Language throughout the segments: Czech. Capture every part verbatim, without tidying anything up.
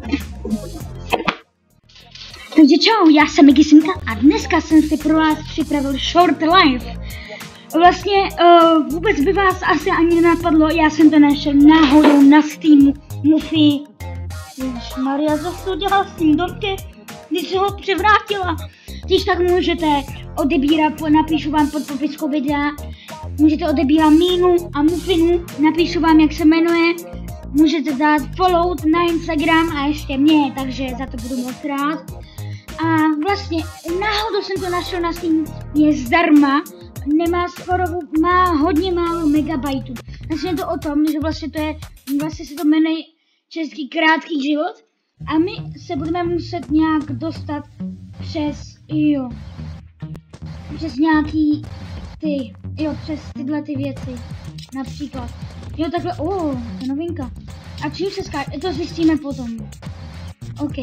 Takže čau, já jsem Megisinka a dneska jsem si pro vás připravil short live. Vlastně uh, vůbec by vás asi ani nenapadlo, já jsem to našel náhodou na Steamu, Mufi. Ježišmarja, co to dělal s tím domky, když se ho převrátila. Když tak můžete odebírat, napíšu vám pod popiskou videa, můžete odebírat Mínu a Mufinu, napíšu vám, jak se jmenuje. Můžete dát follow na Instagram a ještě mě, takže za to budu moc rád. A vlastně náhodou jsem to našel na Steam, je zdarma, nemá skoro, má hodně málo megabajtů. Vlastně je to o tom, že vlastně to je, vlastně se to jmenuje Český krátký život a my se budeme muset nějak dostat přes, jo, přes nějaký ty, jo, přes tyhle ty věci, například. Jo, takhle, o, oh, to je novinka. A čím se skáče, to zjistíme potom. OK.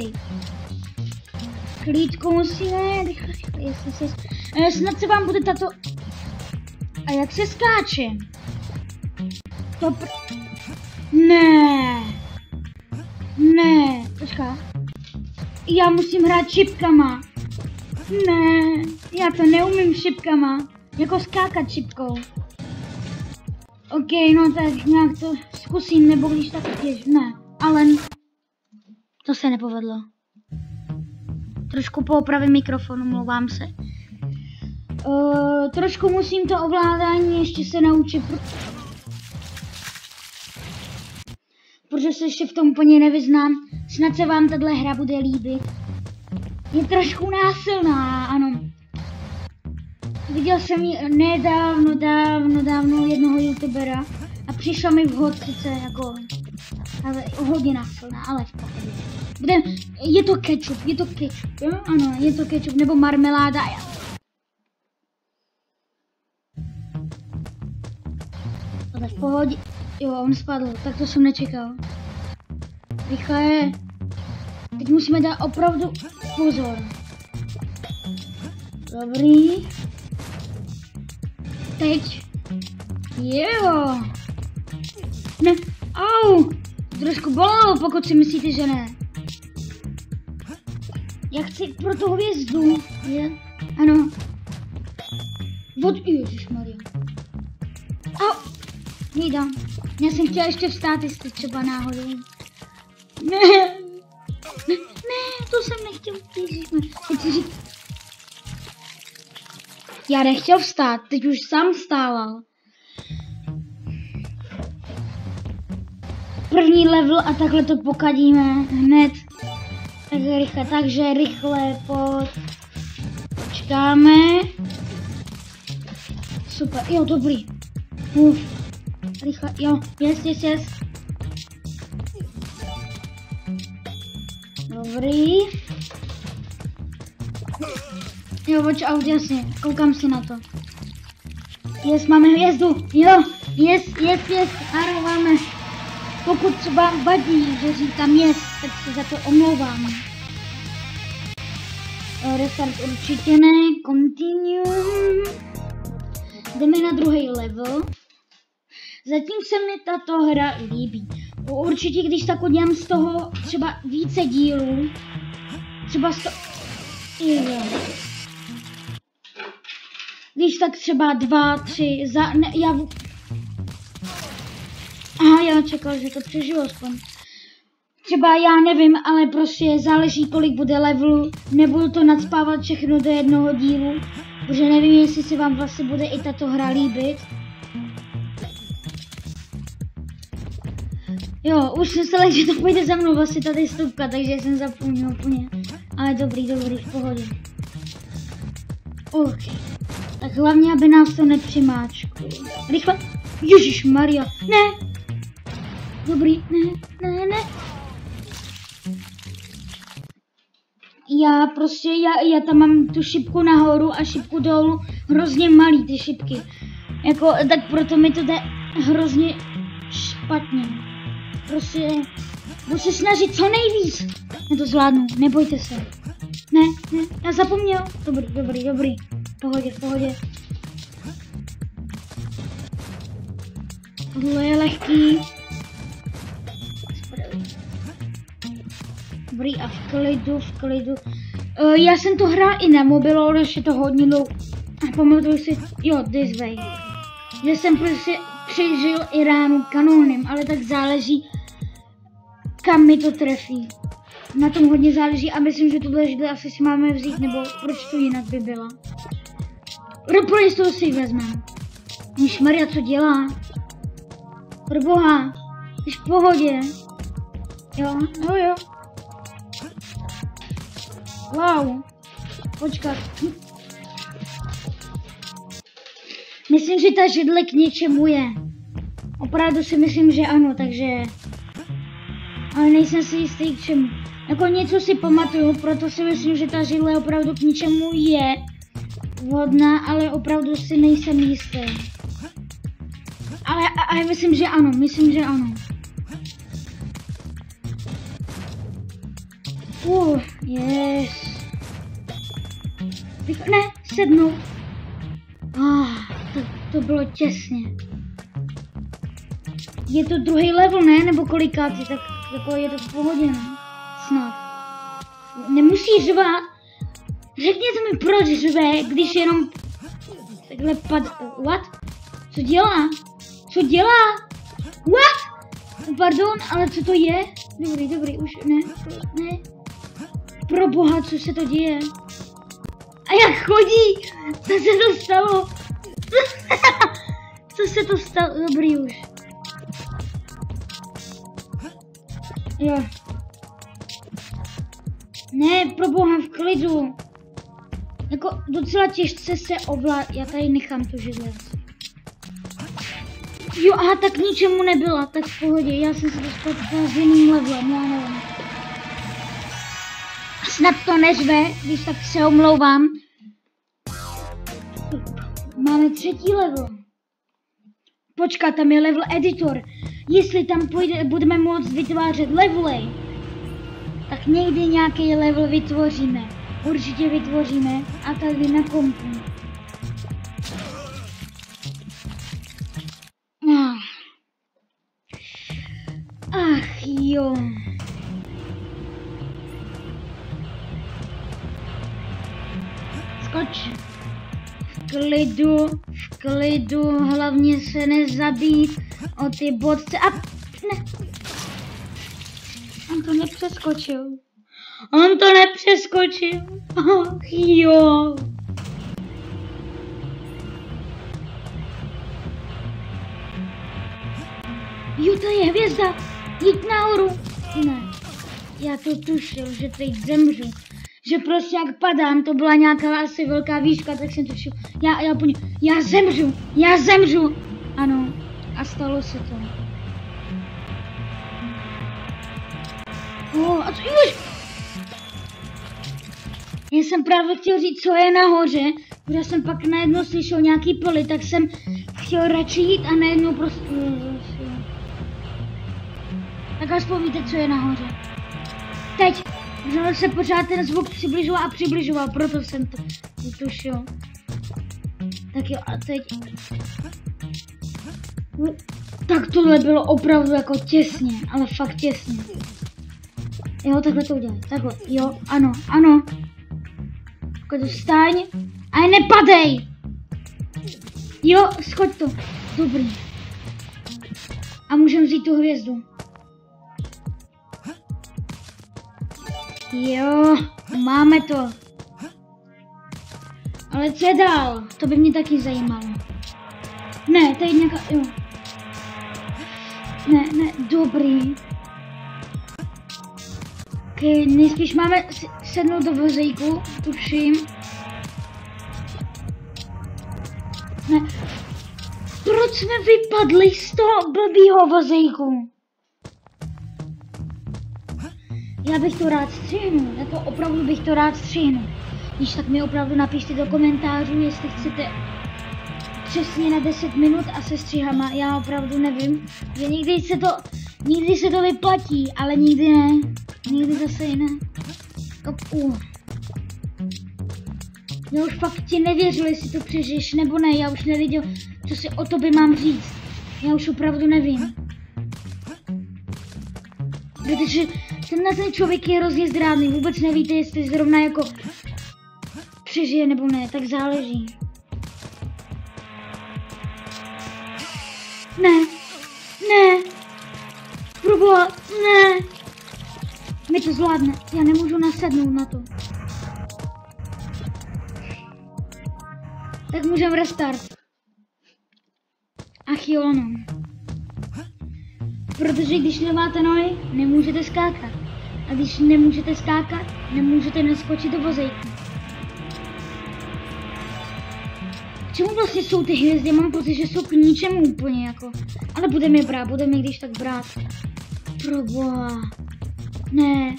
Klídku musíme, rychle, rychle, jestli se... E, snad se vám bude tato... A jak se skáče? To pr... Ne. Ne, počká. Já musím hrát šipkama. Ne, já to neumím šipkama. Jako skákat šipkou. OK, no tak nějak to zkusím, nebo když tak těž, ne, ale to se nepovedlo. Trošku poopravím mikrofon, mluvám se. Uh, trošku musím to ovládání ještě se naučit, pro... protože se ještě v tom úplně nevyznám. Snad se vám tahle hra bude líbit. Je trošku násilná, ano. Viděl jsem ji nedávno, dávno, dávno jednoho youtubera a přišla mi vhod sice jako, ale hodně násilná, ale v pohodě. Bude, je to ketchup, je to ketchup, jo? Ano, je to ketchup, nebo marmeláda. Ale v pohodě, jo, on spadl, tak to jsem nečekal. Rychle, teď musíme dát opravdu pozor. Dobrý. Teď. Jo. Ne. Au. Trošku bolelo, pokud si myslíte, že ne. Já chci pro tu hvězdu. Je? Ano. Od... Ježišmarja. Au. Nejdám. Já jsem chtěla ještě vstát, jestli třeba náhodou. Ne. Ne, ne, to jsem nechtěl. Ježišmarja. Já nechtěl vstát, teď už sám vstával. První level a takhle to pokadíme hned. Tak rychle, takže rychle pod... Počkáme. Super, jo, dobrý. Uf. Rychle, jo, jest, jest, jest. Dobrý. Jo, watch out, jasně, koukám si na to. Jest, máme hvězdu, jo, jest, jest, jest, ano, máme. Pokud vám vadí, že říkám jest, tak se za to omlouvám. Restart určitě ne, continue. Jdeme na druhý level. Zatím se mi tato hra líbí. Určitě, když tak udělám z toho třeba více dílů, třeba z toho... Jo. Když tak třeba dva, tři, za, ne, já... Aha, já čekal, že to přežiju aspoň. Třeba já nevím, ale prostě záleží, kolik bude levelu. Nebudu to nacpávat všechno do jednoho dílu, protože nevím, jestli se vám vlastně bude i tato hra líbit. Jo, už jsem se že to půjde za mnou vlastně tady stupka, takže jsem zapomněl úplně. Ale dobrý, dobrý, v pohodě. OK. Tak hlavně, aby nás to nepřimáčklo. Rychle. Ježišmarja. Ne. Dobrý. Ne, ne, ne. Já prostě, já, já tam mám tu šipku nahoru a šipku dolů. Hrozně malý ty šipky. Jako, tak proto mi to jde hrozně špatně. Prostě, budu se snažit co nejvíc. Já to zvládnu, nebojte se. Ne, ne, já zapomněl. Dobrý, dobrý, dobrý. V pohodě, v pohodě. Tohle je lehký. Dobrý a v klidu, v klidu. Uh, já jsem to hrál i na mobilu, ale je to hodně dlouho. A pamatuju si, jo, this way. Že jsem prostě přežil i ránu kanónem, ale tak záleží, kam mi to trefí. Na tom hodně záleží a myslím, že tuhle židli asi si máme vzít, nebo proč to jinak by byla. Pro z toho si ji vezmeme. Ježmarja, co dělá? Proboha, jsi v pohodě. Jo, jo, jo. Wow. Počkat. Myslím, že ta židle k něčemu je. Opravdu si myslím, že ano, takže... Ale nejsem si jistý k čemu. Jako něco si pamatuju, proto si myslím, že ta židle opravdu k něčemu je vhodná, ale opravdu si nejsem jistý. Ale, ale myslím, že ano, myslím, že ano. Uh, yes. Ne, sednu. Ah, to, to bylo těsně. Je to druhý level, ne? Nebo kolikáci, tak jako je to v pohodě, ne? Snad. Nemusí řvát. Řekněte mi, proč řve, když jenom takhle pad... What? Co dělá? Co dělá? What? Pardon, ale co to je? Dobrý, dobrý, už ne, ne. Pro boha, co se to děje? A jak chodí? Co se to stalo? Co se to stalo? Dobrý už. Jo. Ne, pro boha, v klidu. Jako docela těžce se ovládá. Já tady nechám tu židle. Jo, aha, tak ničemu nebyla, tak v pohodě. Já jsem se dostal s jiným levelem, já nevím. Snad to neřve, když tak se omlouvám. Máme třetí level. Počkat, tam je level editor. Jestli tam půjde, budeme moct vytvářet levely, tak někdy nějaký level vytvoříme. Určitě vytvoříme a tady na kompu. Ach jo. Skoč. V klidu, v klidu, hlavně se nezabít o ty bodce a ne. On to nepřeskočil. On to nepřeskočil. Ach jo. Jo, to je hvězda. Jít nahoru. Ne. Já to tušil, že teď zemřu. Že prostě jak padám, to byla nějaká asi velká výška, tak jsem tušil. Já, já úplně, já zemřu. Já zemřu. Ano. A stalo se to. Oh, a co už? Já jsem právě chtěl říct, co je nahoře, protože jsem pak najednou slyšel nějaký poli, tak jsem chtěl radši jít a najednou prostě... Tak aspoň víte, co je nahoře. Teď, že se pořád ten zvuk přibližoval a přibližoval, proto jsem to tušil. Tak jo, a teď... Tak tohle bylo opravdu jako těsně, ale fakt těsně. Jo, takhle to udělej, takhle, jo, ano, ano. Takhle to vstaň a nepadej. Jo, schoď to, dobrý. A můžeme vzít tu hvězdu. Jo, máme to. Ale co je dál? To by mě taky zajímalo. Ne, tady nějaká, jo. Ne, ne, dobrý. Okay, nejspíš máme sednout do vozejku, tuším. Ne. Proč jsme vypadli z toho blbýho vozejku? Já bych to rád střihnul, jako opravdu bych to rád střihnul. Když tak mi opravdu napište do komentářů, jestli chcete přesně na deset minut a se střihama. Já opravdu nevím, že někdy se to, někdy se to vyplatí, ale nikdy ne. Nikdy zase ne. Uh. Já už fakt ti nevěřil, jestli to přežiješ nebo ne. Já už nevěděl, co si o tobě mám říct. Já už opravdu nevím. Protože Tenhle ten člověk je hrozně zrádný, vůbec nevíte, jestli zrovna jako přežije nebo ne, tak záleží. Ne, ne, proboha, ne. My to zvládne, já nemůžu nasednout na to. Tak můžeme restart. Ach jo, no. Protože když nemáte nohy, nemůžete skákat. A když nemůžete skákat, nemůžete naskočit do vozejku. K čemu vlastně jsou ty hvězdy? Mám pocit, že jsou k ničemu úplně jako. Ale budeme je brát, budeme je když tak brát. Proboha. Ne.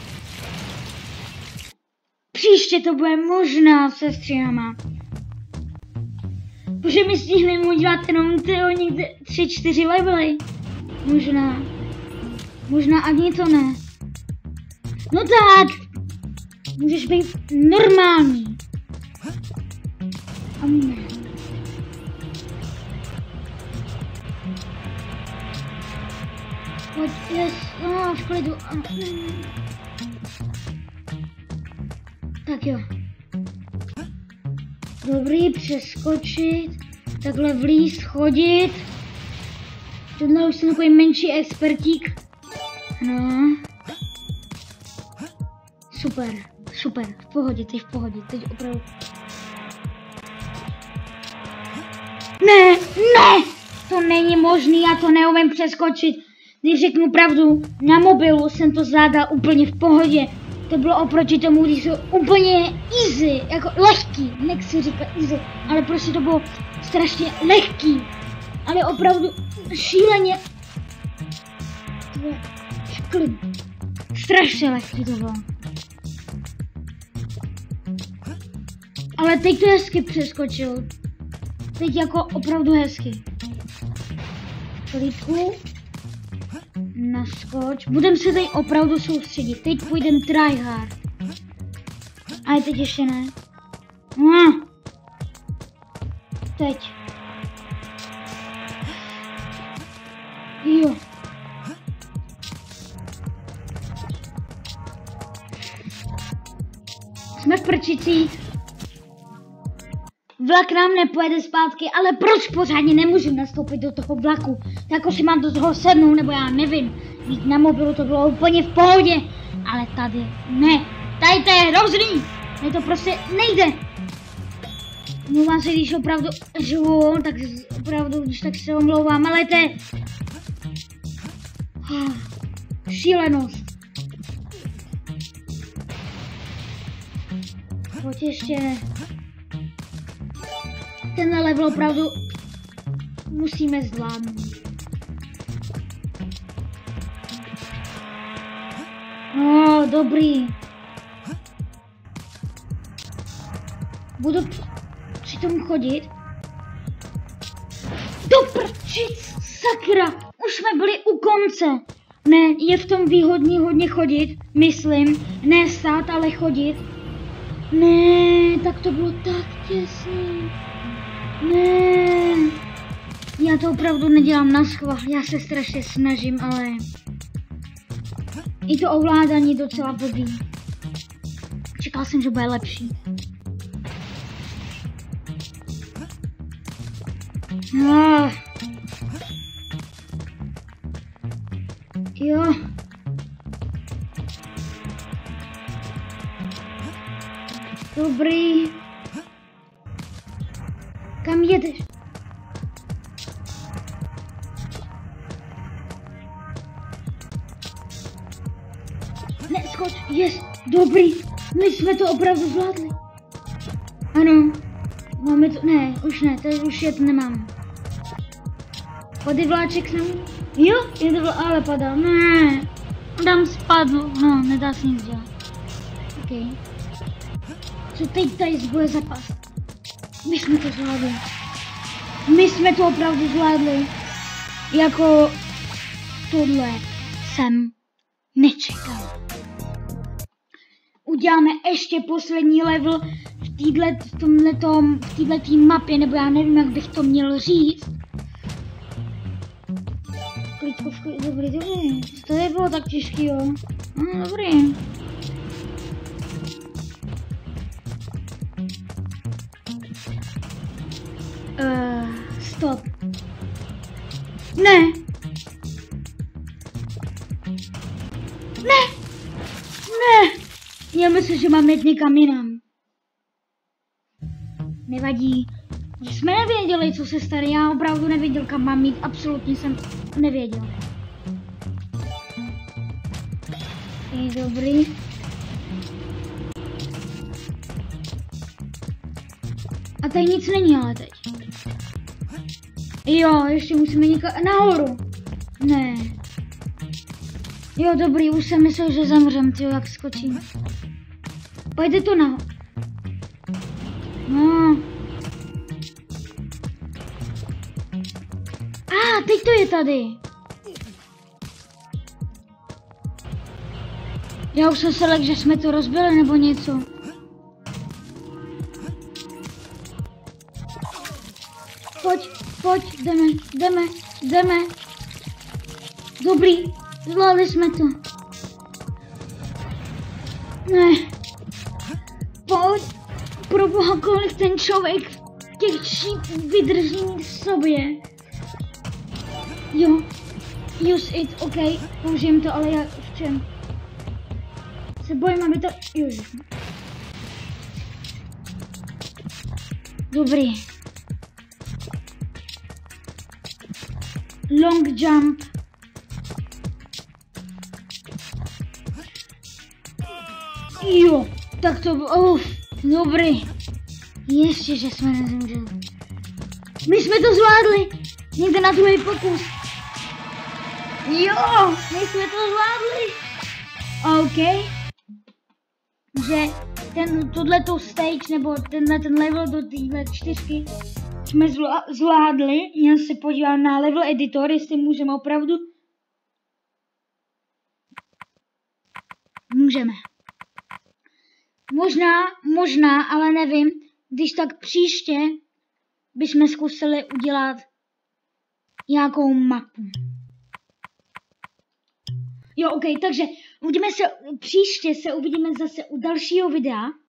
Příště to bude možná se stříhama. Protože my stihneme udělat jenom tyho někde tři, čtyři levely. Možná. Možná ani to ne. No tak. Můžeš být normální. A ne. Pojď, yes. No, v klidu. Tak jo. Dobrý, přeskočit. Takhle vlíz, chodit. Tohle už jsem takový menší expertík. No. Super, super, v pohodě, teď v pohodě, teď opravdu. Ne, ne, to není možný, já to neumím přeskočit. Když řeknu pravdu, na mobilu jsem to zvládal úplně v pohodě. To bylo oproti tomu, když jsou úplně easy, jako lehký, nechci říkat easy, ale prostě to bylo strašně lehký. Ale opravdu šíleně. To je šklid. Strašně lehký to bylo. Ale teď to hezky přeskočil. Teď jako opravdu hezky. Klidku. Naskoč. Budem se tady opravdu soustředit. Teď půjdem tryhard. Ale teď ještě ne. No. Teď. Jo. Jsme v prčicích. Vlak nám nepojede zpátky, ale proč pořádně nemůžu nastoupit do toho vlaku? Tak jako si mám do toho sednout, nebo já nevím. Víc na mobilu to bylo úplně v pohodě. Ale tady ne. Tady to je hrozný. Mně to prostě nejde. Mluvám se, když opravdu řvu, tak opravdu, když tak se omlouvám, ale to je šílenost. Pojď ještě. Tenhle level opravdu musíme zvládnout. No, dobrý. Budu při tom chodit. Do prčic, sakra, už jsme byli u konce. Ne, je v tom výhodný hodně chodit, myslím. Ne stát, ale chodit. Ne, tak to bylo tak těsný. Ne, já to opravdu nedělám na schvál, já se strašně snažím, ale i to ovládání docela blbý. Čekal jsem, že bude lepší. No. Jo. Dobrý. Kam jedeš? Ne, skoč, yes, dobrý. My jsme to opravdu zvládli. Ano. Máme to, ne, už ne, tady už jet nemám. Pady vláček s námi? Jo, je to bylo, ale padal, ne. Dám spadl, no, nedá se nic dělat. OK. Co teď tady bude zapas? My jsme to zvládli. My jsme to opravdu zvládli. Jako tohle jsem nečekal. Uděláme ještě poslední level v týhle, v tomhletom, v této mapě, nebo já nevím, jak bych to měl říct. Klidko, dobrý, dobrý. To je bylo tak těžký, jo. No, dobrý. Uh, stop. Ne. Ne. Ne. Já myslím, že mám jít někam jinam. Nevadí. Že jsme nevěděli, co se stane. Já opravdu nevěděl, kam mám jít. Absolutně jsem nevěděl. Je dobrý. A tady nic není ale teď. Jo, ještě musíme někam nahoru. Ne. Jo, dobrý, už jsem myslel, že zemřem, tyjo, jak skočím. Pojďte to nahoru. No. A, ah, teď to je tady. Já už jsem se lek, že jsme to rozbili nebo něco. Pojď, pojď, jdeme, jdeme, jdeme. Dobrý, zvládli jsme to. Ne. Pojď, proboha, kolik ten člověk těch šíp vydrží v sobě. Jo, use it, ok, použijem to, ale já v čem? Se bojím, aby to... Ježiš. Dobrý. Long jump. Jo, tak to bylo, uf, dobrý. Ještě, že jsme nezemřeli. My jsme to zvládli. Někde na druhý pokus. Jo, my jsme to zvládli. OK. Že ten, tohleto stage, nebo tenhle ten level do téhle čtyřky jsme zvládli. Já se podívám na level editor, jestli můžeme opravdu. Můžeme. Možná, možná, ale nevím. Když tak příště bychom zkusili udělat nějakou mapu. Jo, ok, takže uvidíme se, příště se uvidíme zase u dalšího videa.